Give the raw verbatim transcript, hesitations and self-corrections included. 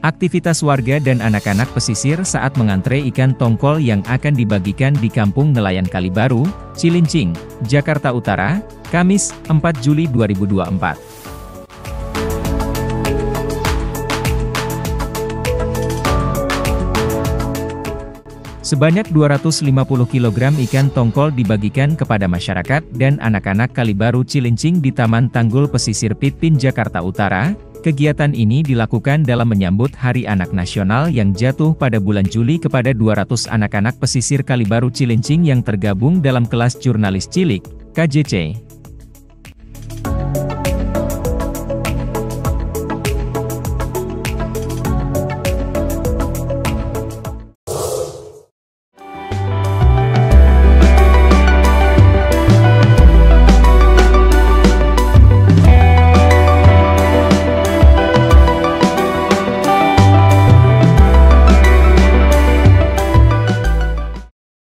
Aktivitas warga dan anak-anak pesisir saat mengantre ikan tongkol yang akan dibagikan di Kampung Nelayan Kalibaru, Cilincing, Jakarta Utara, Kamis, empat Juli dua ribu dua puluh empat. Sebanyak dua ratus lima puluh kilogram ikan tongkol dibagikan kepada masyarakat dan anak-anak Kalibaru Cilincing di Taman Tanggul Pesisir Pitpin, Jakarta Utara. Kegiatan ini dilakukan dalam menyambut Hari Anak Nasional yang jatuh pada bulan Juli kepada dua ratus anak-anak pesisir Kalibaru Cilincing yang tergabung dalam kelas jurnalis cilik, K J C.